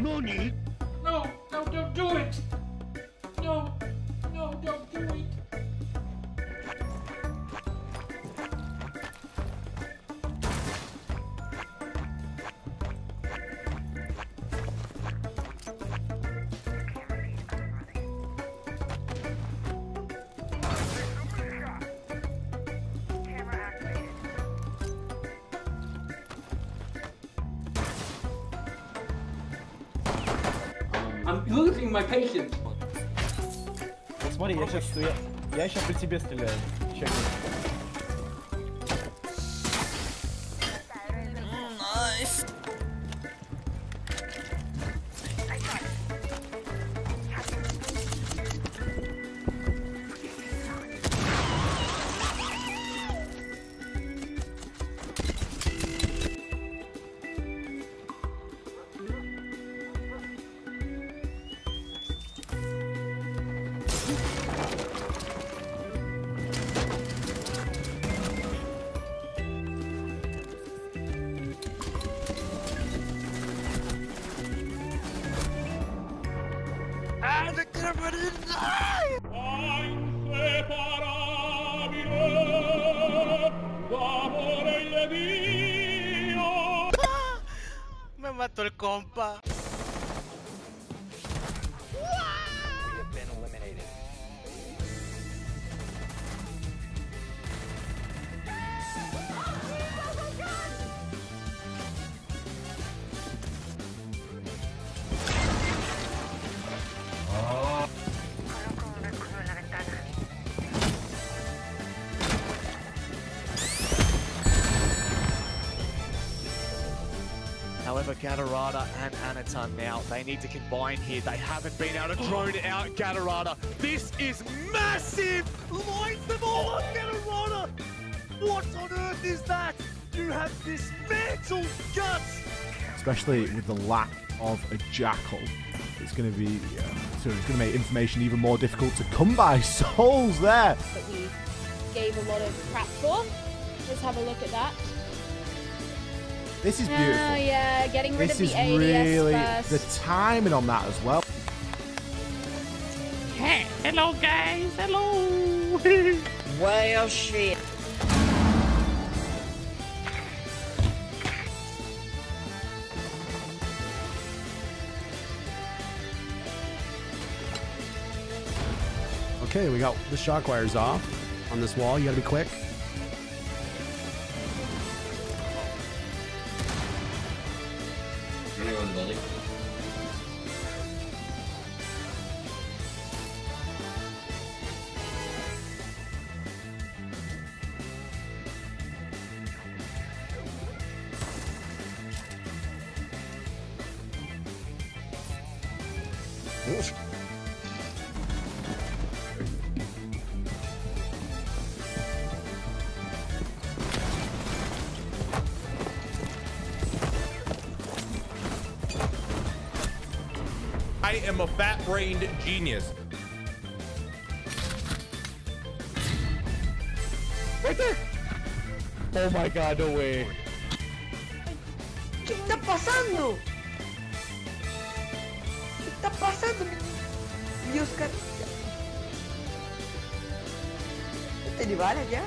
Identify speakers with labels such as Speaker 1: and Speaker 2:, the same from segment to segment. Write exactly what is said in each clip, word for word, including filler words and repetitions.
Speaker 1: Nani?
Speaker 2: No, no, don't do it! No, no, don't do it! I'm losing my patience.
Speaker 3: Смотри, я сейчас, я, я сейчас по тебе стреляю. Чекай.
Speaker 4: Nice.
Speaker 5: Me mató el compa.
Speaker 6: However, Gatorada and Anatan now, they need to combine here. They haven't been able to drone out Gatorada. This is massive! Light them all on Gatorada! What on earth is that? You have dismantled Guts!
Speaker 7: Especially with the lack of a Jackal. It's going to be, yeah, so it's going to make information even more difficult to come by. Souls there!
Speaker 8: That we gave a lot of crap for. Let's have a look at that.
Speaker 7: This is beautiful.
Speaker 8: Oh yeah, getting rid
Speaker 7: this
Speaker 8: of the
Speaker 7: is
Speaker 8: A D S
Speaker 7: really
Speaker 8: first.
Speaker 7: the timing on that as well.
Speaker 2: Hey, hello guys, hello!
Speaker 4: Well, shit.
Speaker 9: Okay, we got the shock wires off on this wall. You gotta be quick.
Speaker 10: Running around the building.
Speaker 11: I am a fat-brained genius.
Speaker 3: Right there! Oh my god, no way.
Speaker 4: ¿Qué está pasando? ¿Qué está pasando? Y Oscar. ¿Te llevaron ya?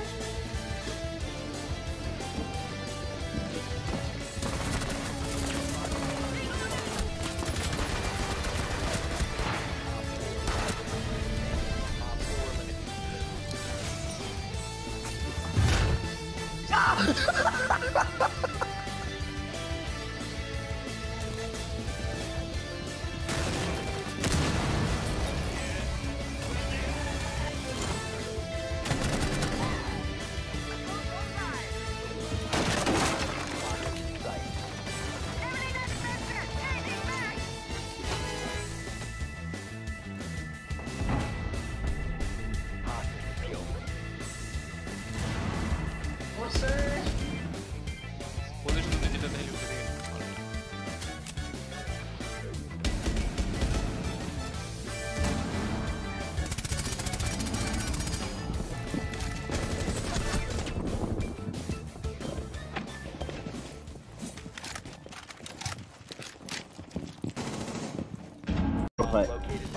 Speaker 1: طيب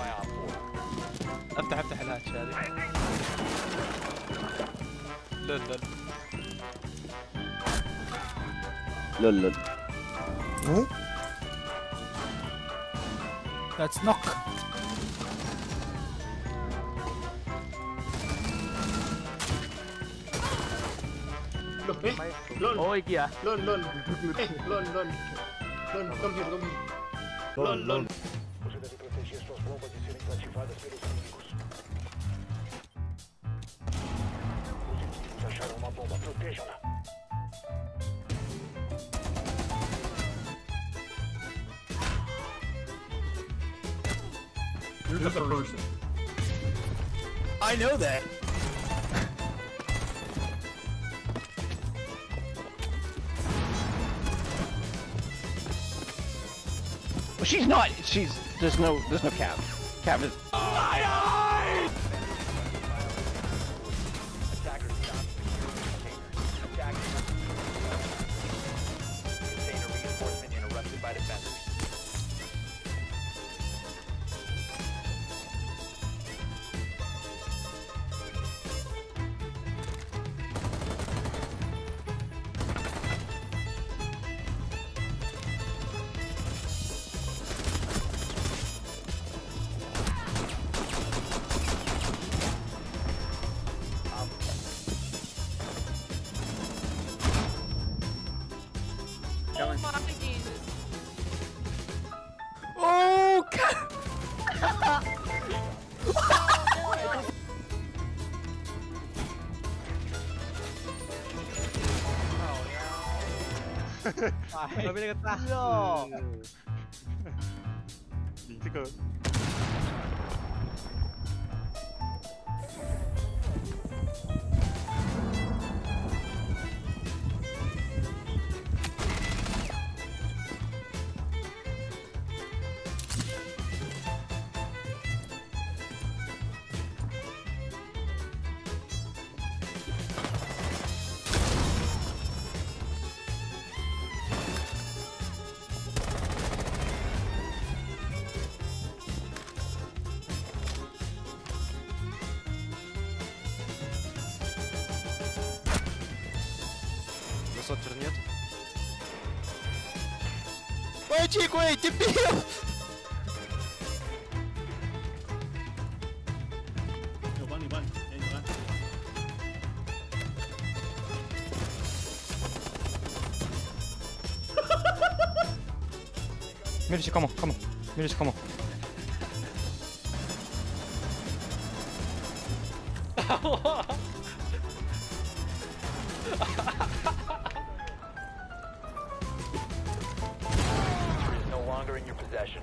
Speaker 6: افتح افتح الهاتش هذه. لول لول
Speaker 1: لول لول
Speaker 3: That's knock.
Speaker 2: Lol.
Speaker 3: Oh, iki ya.
Speaker 2: Lol, lol. Eh, lol, lol. Lol, come here, come here. Lol, lol. You're the person.
Speaker 6: I know that.
Speaker 1: Well, she's not. She's there's no there's no cap. Cap is. My eyes! Attackers stop. Attackers. Container reinforcement interrupted by defenders.
Speaker 8: Oh my Jesus.
Speaker 3: Oh, God.
Speaker 6: Nó biết người ta. Nhìn thích cơ. Сотер нет. Ой, Чику, эй, дебил!
Speaker 10: Миричи, кому? Кому? Миричи, кому?
Speaker 1: No longer in your possession.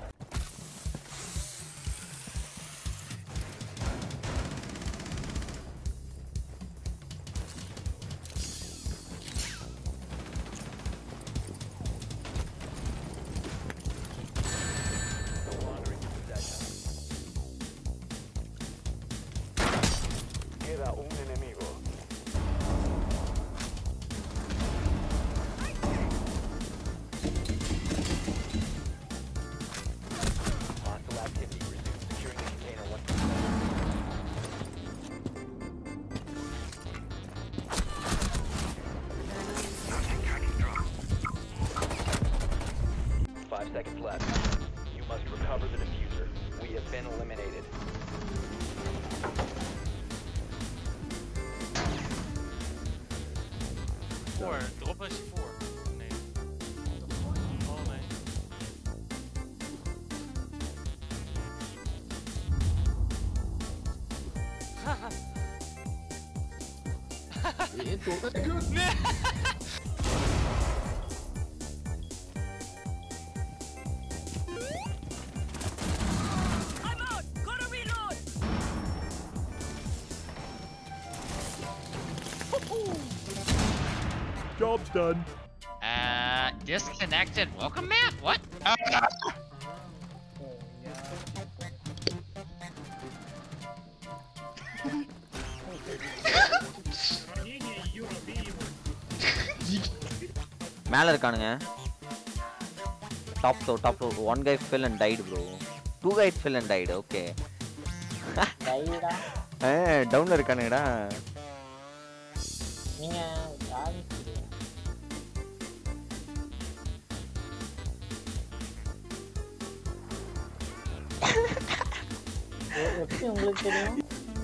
Speaker 1: No longer in your possession. Queda un enemigo. Hostile activity. Resume securing the container once Five seconds left. You must recover the diffuser. We have been eliminated.
Speaker 5: Four. Drop us four. Nee. Oh nee. Nee.
Speaker 8: I'm out. Gotta reload.
Speaker 7: Job's done.
Speaker 12: Uh, disconnected welcome mat? What?
Speaker 13: மேல இருக்கானுங்க. Top floor, top floor. One guy fell and died, bro. two guys fell and died. Okay. Eh, down la irkaneda.
Speaker 14: நீங்க யாரு எப்படி உங்களுக்கு தெரியும்?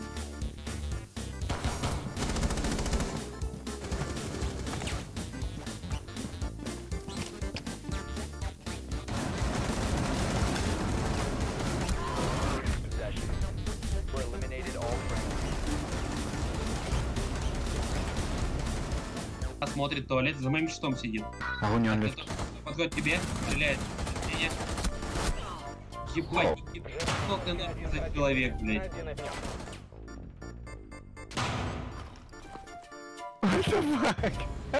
Speaker 15: Смотрит туалет, за моим щитом сидит.
Speaker 10: Огонь, он лифт.
Speaker 15: Подходит к тебе, стреляет. Нет. Ебать, что ты нахуй за человек, блядь.
Speaker 1: What the fuck?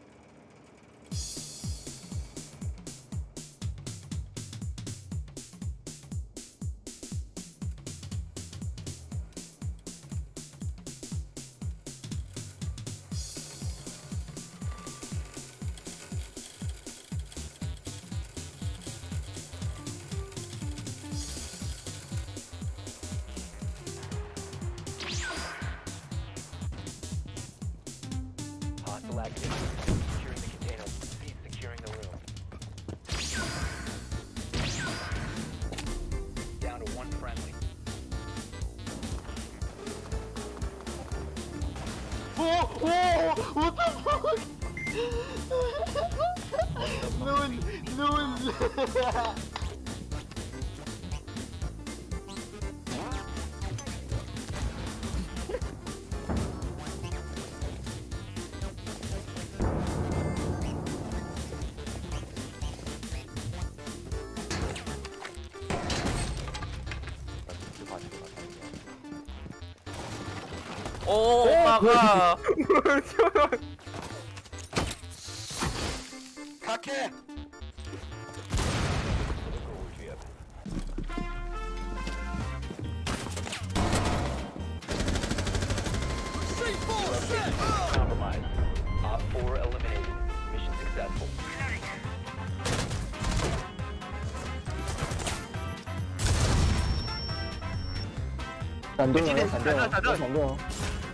Speaker 16: Securing the container. Speed securing the room. Down to one friendly.
Speaker 1: Oh, oh, what the fuck? No one, no one.
Speaker 13: Oh, my god!
Speaker 1: Kake!
Speaker 16: Compromised. Op four eliminated. Mission successful.
Speaker 3: 闪电，闪电，闪电，闪电。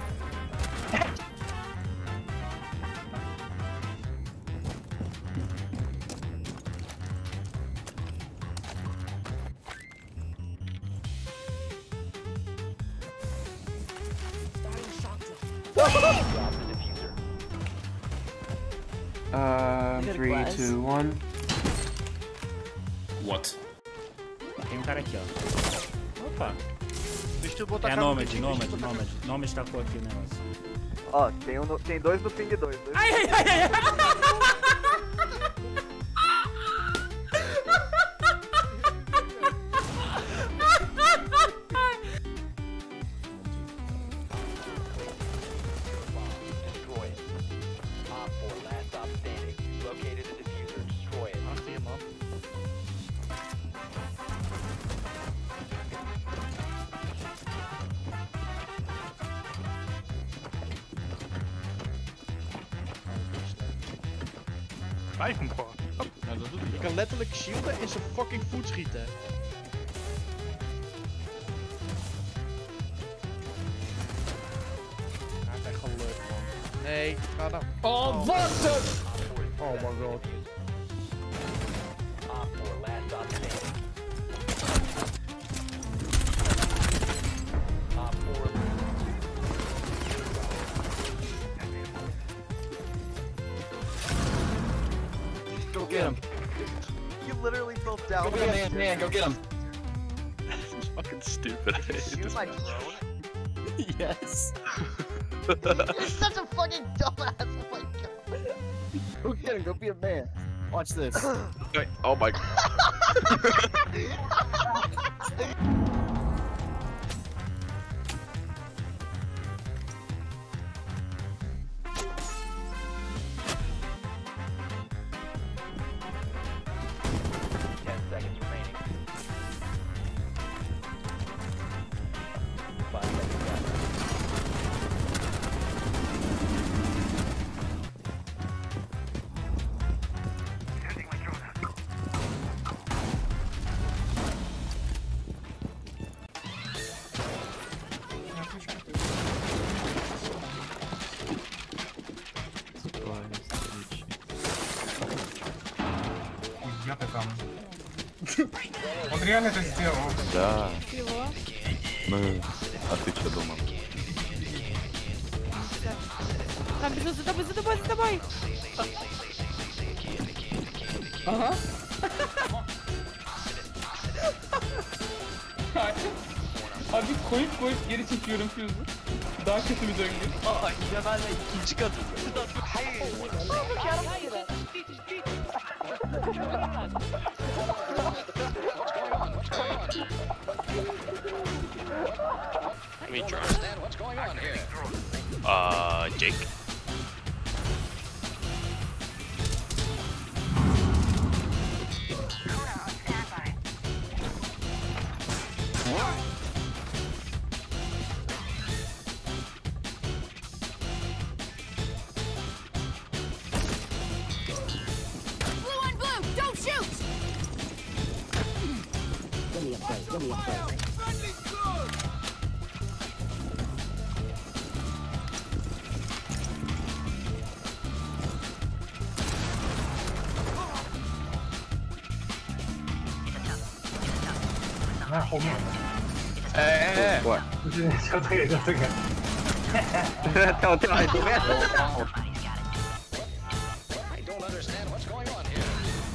Speaker 10: Uh, three, two, one.
Speaker 17: What?
Speaker 18: Tem um cara aqui, ó. Opa.
Speaker 19: Deixa eu botar
Speaker 18: é
Speaker 19: a
Speaker 18: Nomad, Nomad, Nomad. Nomad tacou aqui o negócio.
Speaker 13: Ó, tem, um no, tem dois no ping dois. dois
Speaker 18: ai, ai, ai, ai.
Speaker 19: Vijf hem gewoon. Nou, dat doet hij. Je kan letterlijk shielden en zijn fucking voet schieten. Hij is echt geluk, man. Nee, ga dan. Oh, wat de... Oh my god.
Speaker 1: Go get him.
Speaker 13: You literally fell down.
Speaker 1: Go get him, man, man. Go get him.
Speaker 20: This is fucking stupid. I hate
Speaker 13: Shoot
Speaker 20: this
Speaker 13: my
Speaker 20: man.
Speaker 13: drone?
Speaker 18: Yes.
Speaker 4: You're such a fucking dumbass. Oh my god.
Speaker 1: Go get him. Go be a man. Watch this.
Speaker 20: Oh my god.
Speaker 16: Ten seconds remaining. Five seconds left.
Speaker 2: Он реально это сделал.
Speaker 20: Да.
Speaker 8: Чего?
Speaker 20: Ну, а ты что думал?
Speaker 8: Там бежит за тобой, за тобой, за тобой!
Speaker 2: Aha. Abi koyup koyup geri çekiyorum fuse'u. Daha kötü bir döngü.
Speaker 6: Aa yine ben de ikinci kadın.
Speaker 5: Let me try. Uh, Jake.
Speaker 17: Blue on blue, don't shoot!
Speaker 14: Give me a break, give me a break.
Speaker 2: Na, 后面。
Speaker 1: 哎哎哎！
Speaker 20: 我
Speaker 2: 不是，就这个，就这个。
Speaker 1: 跳跳在里面。
Speaker 17: I don't understand what's going on here.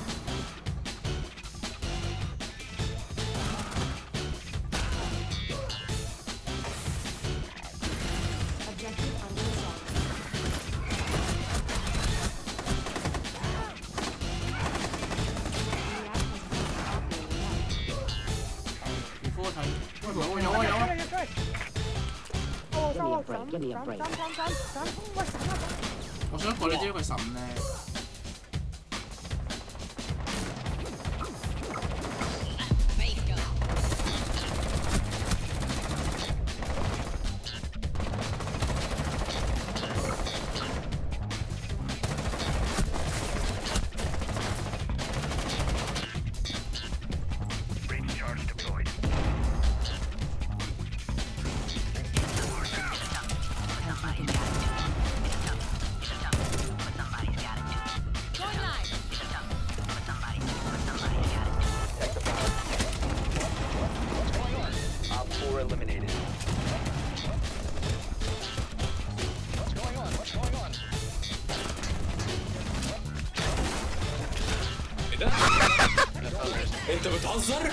Speaker 17: Objective under
Speaker 14: Give me a break.
Speaker 19: 我想過你知佢審咧。
Speaker 16: Eliminated.
Speaker 17: What's going on? What's going on?
Speaker 2: انت بتهزر؟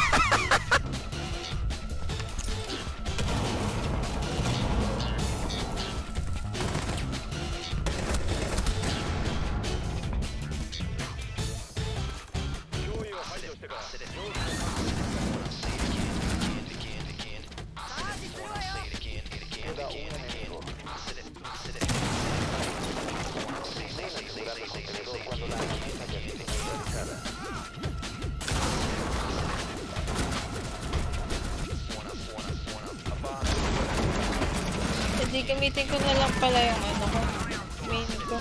Speaker 8: Hindi gamitin ko na lang pala yung ano ko. Main ko.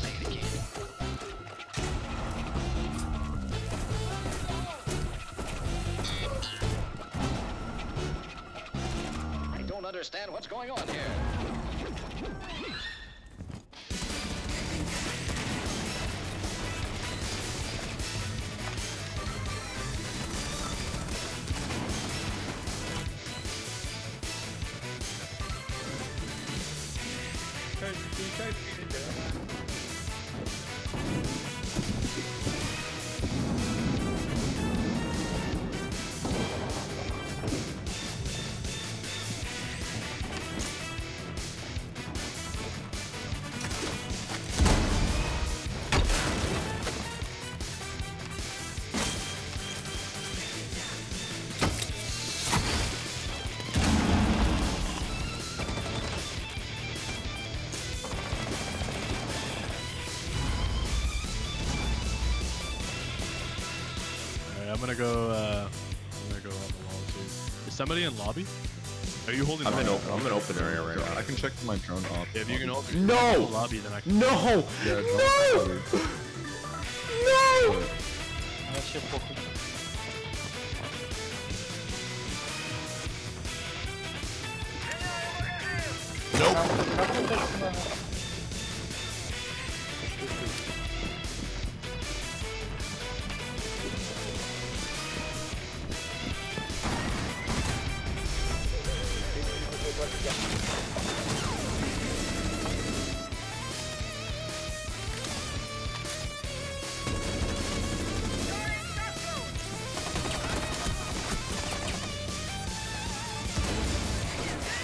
Speaker 17: I don't understand what's going on here.
Speaker 21: I'm gonna go. Uh, I'm gonna go up the wall too. Is somebody in lobby? Are you holding?
Speaker 11: I'm in
Speaker 21: lobby?
Speaker 11: open. I'm in open area right now. I can check my drone off.
Speaker 21: Yeah, if you can open
Speaker 7: No!
Speaker 21: the lobby, then I can.
Speaker 7: No!
Speaker 11: Yeah,
Speaker 7: No! No!
Speaker 1: Вообще похуй.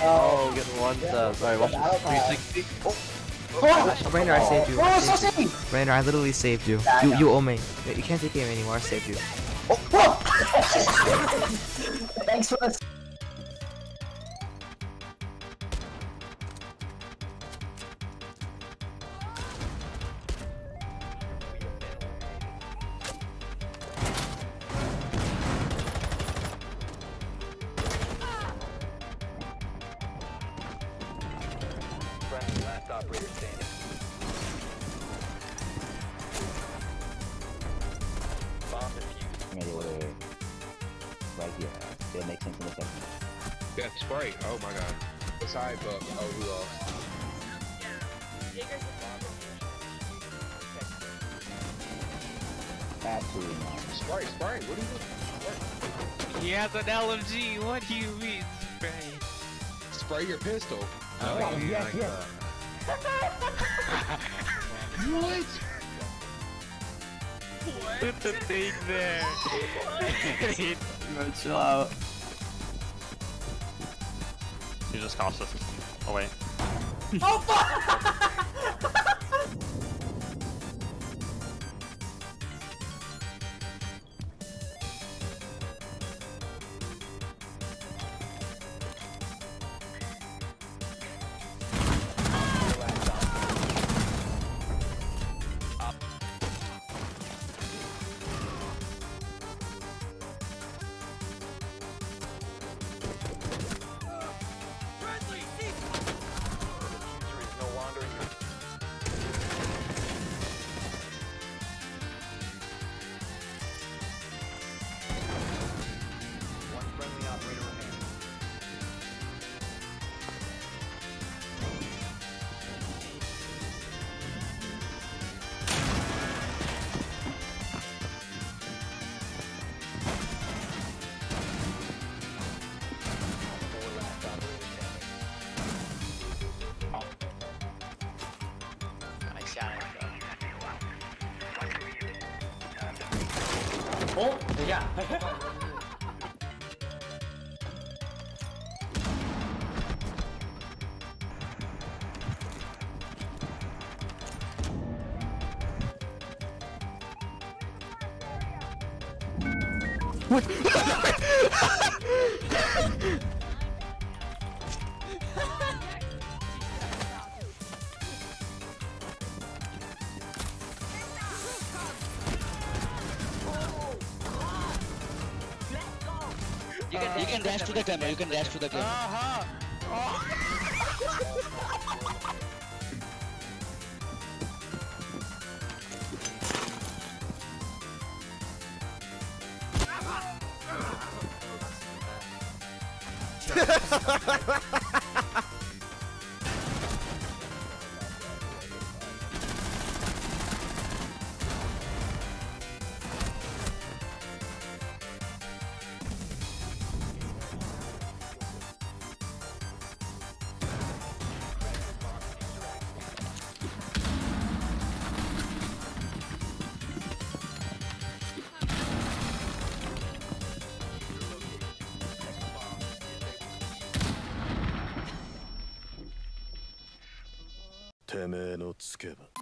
Speaker 1: Oh, get one sub. Sorry, watch this. three sixty. Oh.
Speaker 9: Oh, Rainer, I saved you.
Speaker 2: Oh,
Speaker 9: I
Speaker 2: so
Speaker 9: saved you.
Speaker 2: safe.
Speaker 9: Rainer, I literally saved you.
Speaker 2: Yeah, I
Speaker 9: You,
Speaker 2: know.
Speaker 9: you owe me. You can't take aim anymore. I saved you.
Speaker 2: Thanks for this.
Speaker 16: Friendly, last operator standing. Bomb defused.
Speaker 14: Wait, wait, wait. Right here. It'll make sense in a second.
Speaker 11: Yeah, Sprite. Oh my god. Besides, uh, oh, who else?
Speaker 14: Absolutely not.
Speaker 11: Sprite, Sprite, what are you doing?
Speaker 12: He has an L M G. What do you mean, spray?
Speaker 11: Spray your pistol.
Speaker 12: Oh,
Speaker 14: Oh,
Speaker 12: you
Speaker 14: yes,
Speaker 12: like
Speaker 14: yes.
Speaker 11: What?
Speaker 12: Put the thing there.
Speaker 1: Bro, chill out.
Speaker 22: You just cost us. Oh wait.
Speaker 2: Oh fuck!
Speaker 16: User is no longer in your one friendly operator remaining. Four last operator standing.
Speaker 12: Nice shot.
Speaker 2: Oh, yeah.
Speaker 12: You can, you can dash to the camera. You can dash to the camera.
Speaker 6: Uh-huh.
Speaker 23: てめえのつけば